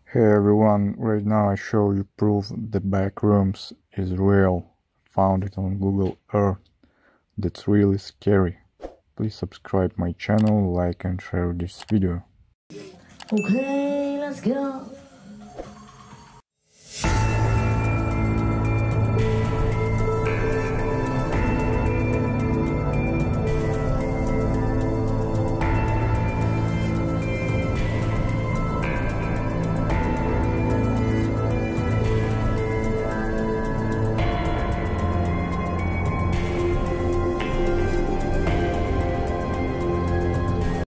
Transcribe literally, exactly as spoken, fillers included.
Hey everyone, right now I show you proof the Backrooms is real. Found it on Google Earth. That's really scary. Please subscribe my channel, like and share this video. Okay, let's go.